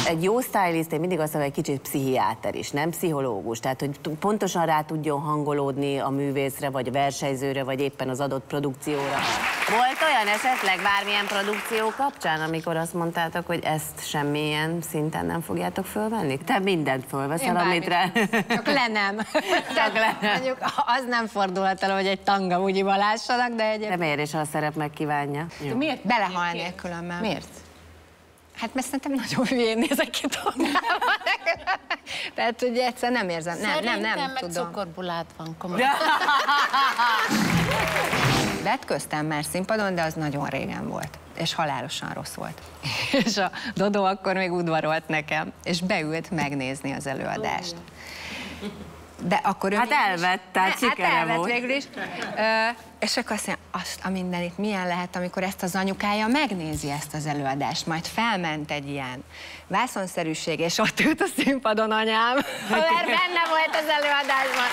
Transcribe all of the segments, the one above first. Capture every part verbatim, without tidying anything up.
Egy jó stylist, én mindig azt mondom, egy kicsit pszichiáter is, nem pszichológus. Tehát, hogy pontosan rá tudjon hangolódni a művészre, vagy a versenyzőre, vagy éppen az adott produkcióra. Volt olyan esetleg bármilyen produkció kapcsán, amikor azt mondtátok, hogy ezt semmilyen szinten nem fogjátok fölvenni? Te mindent fölveszel, amit rá... Csak le nem. Csak le nem. Mondjuk az nem fordulhat el, hogy egy tanga úgyiba lássanak, de egyébként... De miért is a szerep megkívánja? De miért? Belehalnék különben. Miért? Hát mert szerintem nagyon hülyén nézek ki tangával. Tehát, hogy egyszer nem érzem. Nem, nem, nem, meg tudom. cukorbulát van, komolyan. Vetköztem már színpadon, de az nagyon régen volt. És halálosan rossz volt. És a Dodó akkor még udvarolt nekem, és beült megnézni az előadást. De akkor hát elvett, tehát sikere hát elvett volt. végül is. Ö, és akkor azt mondja, azt a mindenit milyen lehet, amikor ezt az anyukája megnézi ezt az előadást. Majd felment egy ilyen vászonszerűség, és ott ült a színpadon anyám, mert benne volt az előadásban.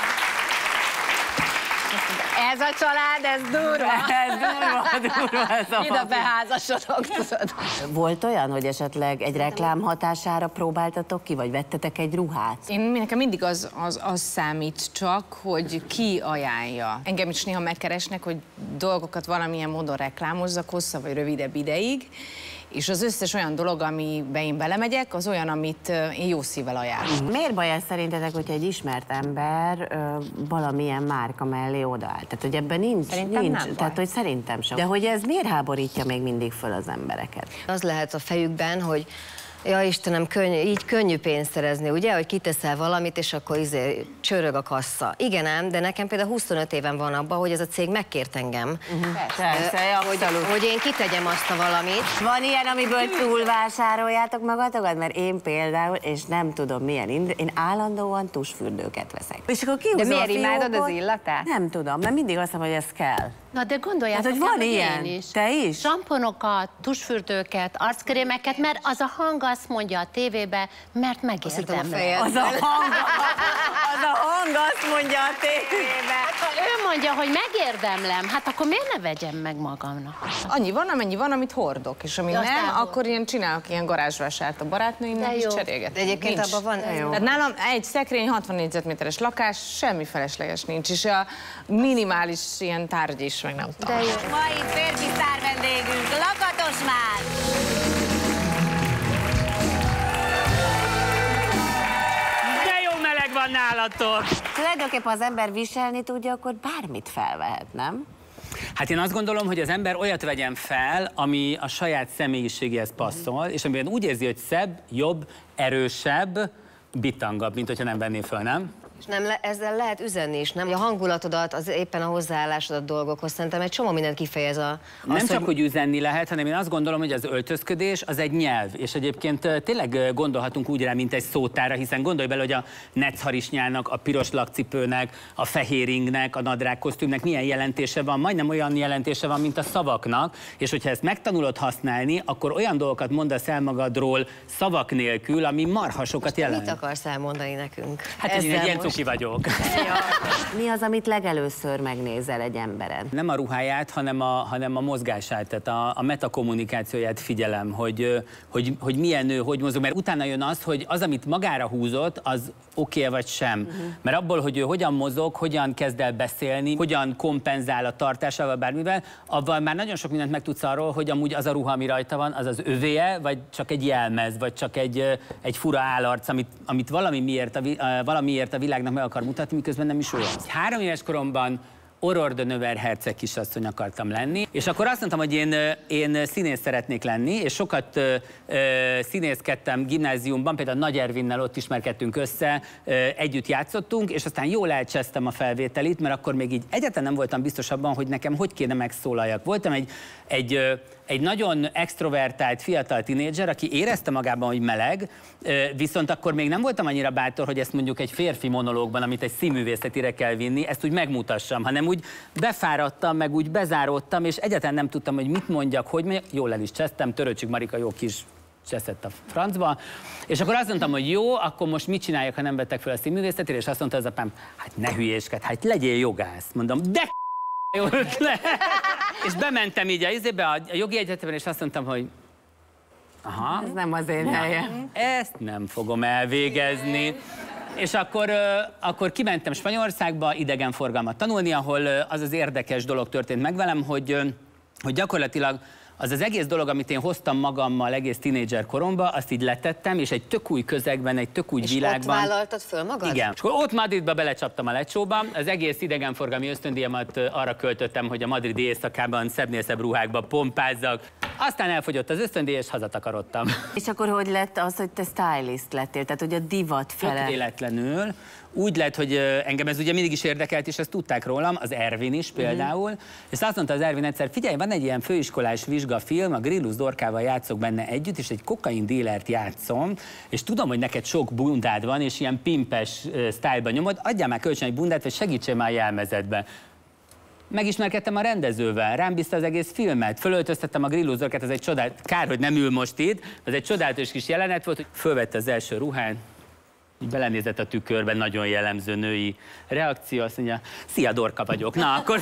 Ez a család, ez durva. Ez durva, durva ez a Ide beházasodok, tudod. Volt olyan, hogy esetleg egy reklám hatására próbáltatok ki, vagy vettetek egy ruhát? Én nekem mindig az, az, az számít csak, hogy ki ajánlja. Engem is néha megkeresnek, hogy dolgokat valamilyen módon reklámozzak hosszabb vagy rövidebb ideig, és az összes olyan dolog, amiben én belemegyek, az olyan, amit én jó szívvel ajánlok. Miért baj ez szerintetek, hogyha egy ismert ember ö, valamilyen márka mellé odaáll? Tehát, hogy ebben nincs, Szerintem nincs nem baj. tehát, hogy szerintem sem. De hogy ez miért háborítja még mindig föl az embereket? Az lehet a fejükben, hogy ja Istenem, könnyű, így könnyű pénzt szerezni, ugye, hogy kiteszel valamit, és akkor izé, csörög a kassa. Igen ám, de nekem például huszonöt éven van abban, hogy ez a cég megkért engem, Uh-huh. Persze, hogy, hogy én kitegyem azt a valamit. Van ilyen, amiből túlvásároljátok magatokat? Mert én például, és nem tudom milyen, ind- én állandóan tusfürdőket veszek. És akkor De miért a imádod fiókot? az illatát? Nem tudom, mert mindig azt mondom, hogy ez kell. Na de gondoljátok, Hát, hogy van el, ilyen? én is. Te is? Samponokat, tusfürdőket, arckrémeket, mert az a hang azt mondja a tévébe, mert Hiszem a megérdemlem. fejed. Az a hang, az a hang azt mondja a tévébe. Ha ő mondja, hogy megérdemlem, hát akkor miért ne vegyem meg magamnak? Annyi van, amennyi van, amit hordok, és ami Ja, nem, aztán akkor ilyen csinálok ilyen garázsvásárt a barátnőimnek, De és jó. cserélgetek. De egyébként Nincs. abban van... Tehát nálam egy szekrény, hatvan négyzetméteres lakás, semmi felesleges nincs, és a minimális ilyen tárgy is meg nem De talál. jó. Mai férfi sztár vendégünk, Lakatos Mál! De jó meleg van nálatok! Tulajdonképpen az ember viselni tudja, akkor bármit felvehet, nem? Hát én azt gondolom, hogy az ember olyat vegyen fel, ami a saját személyiségéhez passzol, és amiben úgy érzi, hogy szebb, jobb, erősebb, bitangabb, mint hogyha nem venné föl, nem? És nem le, ezzel lehet üzenni is, nem? A hangulatodat, az éppen a hozzáállásodat dolgokhoz, szerintem egy csomó mindent kifejez a... Nem az, csak, hogy... hogy üzenni lehet, hanem én azt gondolom, hogy az öltözködés az egy nyelv, és egyébként tényleg gondolhatunk úgy rá, mint egy szótára, hiszen gondolj bele, hogy a neccharisnyának, a piros lakcipőnek, a fehér ingnek, a nadrág kosztümnek milyen jelentése van, majdnem olyan jelentése van, mint a szavaknak, és hogyha ezt megtanulod használni, akkor olyan dolgokat mondasz el magadról szavak nélkül, ami marhasokat jelent. Mit akarsz elmondani nekünk? Hát én egy ilyen cuki vagyok. Mi az, amit legelőször megnézel egy emberen? Nem a ruháját, hanem a, hanem a mozgását, tehát a, a metakommunikációját figyelem, hogy, hogy, hogy milyen nő, hogy mozog, mert utána jön az, hogy az, amit magára húzott, az oké vagy sem. Uh-huh. Mert abból, hogy ő hogyan mozog, hogyan kezd el beszélni, hogyan kompenzál a tartásával, bármivel, avval már nagyon sok mindent megtudsz arról, hogy amúgy az a ruha, ami rajta van, az az övéje, vagy csak egy jelmez, vagy csak egy, egy fura állarc, amit, amit valamiért, a, valamiért a világnak meg akar mutatni, miközben nem is olyan. Három éves koromban Aurore de Nevers kisasszony akartam lenni, és akkor azt mondtam, hogy én, én színész szeretnék lenni, és sokat ö, ö, színészkedtem gimnáziumban, például Nagy Ervinnel ott ismerkedtünk össze, ö, együtt játszottunk, és aztán jól elcsesztem a felvételit, mert akkor még így egyáltalán nem voltam biztos abban, hogy nekem hogy kéne megszólaljak. Voltam egy, egy, egy nagyon extrovertált fiatal tinédzser, aki érezte magában, hogy meleg, viszont akkor még nem voltam annyira bátor, hogy ezt mondjuk egy férfi monológban, amit egy színművészetire kell vinni, ezt úgy megmutassam, hanem úgy befáradtam, meg úgy bezáródtam, és egyáltalán nem tudtam, hogy mit mondjak, hogy mondjak. Jól el is csesztem, Töröcsik Marika jó kis cseszett a francba, és akkor azt mondtam, hogy jó, akkor most mit csináljak, ha nem vettek fel a színművészetére, és azt mondta az apám, hát ne hülyéskedj, hát legyél jogász. Mondom, de jó ötlet. És bementem így a izébe, a jogi egyetemre, és azt mondtam, hogy Aha. Ez nem az én helyem. Ezt nem fogom elvégezni. És akkor, akkor kimentem Spanyolországba idegenforgalmat tanulni, ahol az az érdekes dolog történt meg velem, hogy, hogy gyakorlatilag az az egész dolog, amit én hoztam magammal egész tínédzser koromban, azt így letettem, és egy tök új közegben, egy tök új és világban. ott vállaltad föl magad? Igen. És akkor ott Madridba belecsaptam a lecsóba, az egész idegenforgalmi ösztöndíjamat arra költöttem, hogy a madridi éjszakában szebbnél szebb ruhákba pompázzak. Aztán elfogyott az ösztöndíj, és hazatakarodtam. És akkor hogy lett az, hogy te stylist lettél? Tehát, hogy a divat fele. Tök véletlenül. Úgy lett, hogy engem ez ugye mindig is érdekelt, és ezt tudták rólam, az Ervin is például. Uh-huh. És azt mondta az Ervin egyszer, figyelj, van egy ilyen főiskolás vizsgafilm, a Grillus Dorkával játszok benne együtt, és egy kokain dílert játszom, és tudom, hogy neked sok bundád van, és ilyen pimpes uh, sztájlban nyomod, adjál már kölcsön egy bundát, vagy segítsél már a jelmezetbe. Megismerkedtem a rendezővel, rám bízta az egész filmet, fölöltöztettem a Grillus Dorkát, ez egy csodát, kár, hogy nem ül most itt, ez egy csodálatos kis jelenet volt, hogy fölvette az első ruhán, így belenézett a tükörben, nagyon jellemző női reakció, azt mondja, szia, Dorka vagyok. Na, akkor...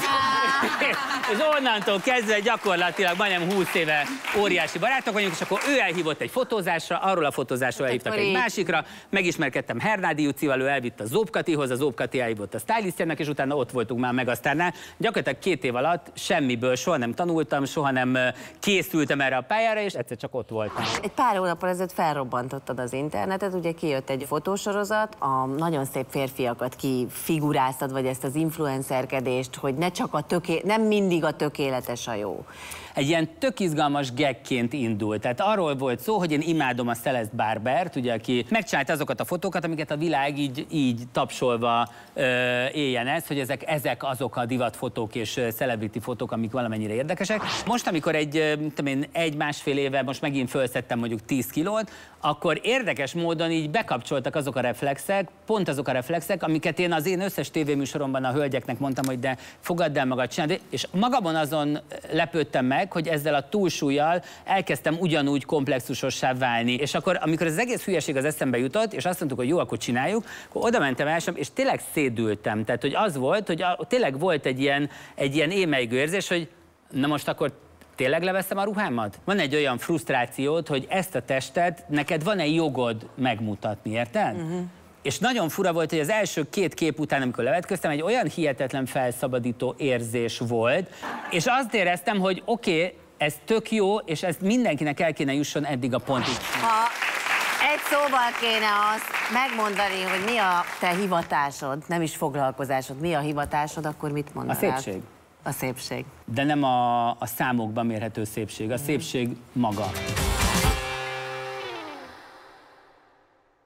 és onnantól kezdve gyakorlatilag majdnem húsz éve óriási barátok vagyunk, és akkor ő elhívott egy fotózásra, arról a fotózásról elhívtak egy másikra, megismerkedtem Hernádi Jucival, ő elvitt a Zóbkatihoz, a Zóbkati elhívott a stylistjának, és utána ott voltunk már Megasztárnál. Gyakorlatilag két év alatt semmiből soha nem tanultam, soha nem készültem erre a pályára, és egyszer csak ott voltam. Egy pár hónappal ezelőtt felrobbantottad az internetet, ugye kijött egy fotósorozat, a nagyon szép férfiakat kifiguráztad, vagy ezt az influencerkedést, hogy ne csak a töké... nem mindig a tökéletes a jó. Egy ilyen tök izgalmas gagként indult. Tehát arról volt szó, hogy én imádom a Celeste Barbert, ugye, aki megcsinálta azokat a fotókat, amiket a világ így, így tapsolva ö, éljen ezt, hogy ezek, ezek azok a divatfotók és celebrity fotók, amik valamennyire érdekesek. Most, amikor egy, tudom én, egy-másfél éve most megint fölszedtem mondjuk tíz kilót, akkor érdekes módon így bekapcsoltak azok a reflexek, pont azok a reflexek, amiket én az én összes tévéműsoromban a hölgyeknek mondtam, hogy de fogadd el magad, csináld, és magamon azon lepődtem meg, hogy ezzel a túlsúlyjal elkezdtem ugyanúgy komplexusossá válni. És akkor, amikor az egész hülyeség az eszembe jutott, és azt mondtuk, hogy jó, akkor csináljuk, akkor oda mentem el, és tényleg szédültem. Tehát, hogy az volt, hogy a, tényleg volt egy ilyen, egy ilyen émelygő érzés, hogy na most akkor tényleg leveszem a ruhámat? Van egy olyan frusztrációt, hogy ezt a testet neked van-e jogod megmutatni, érted? Uh-huh. És nagyon fura volt, hogy az első két kép után, amikor levetköztem, egy olyan hihetetlen felszabadító érzés volt, és azt éreztem, hogy oké, okay, ez tök jó, és ezt mindenkinek el kéne jusson eddig a pontig. Ha egy szóval kéne azt megmondani, hogy mi a te hivatásod, nem is foglalkozásod, mi a hivatásod, akkor mit mondanád? A szépség. A szépség. De nem a, a számokban mérhető szépség, a szépség maga.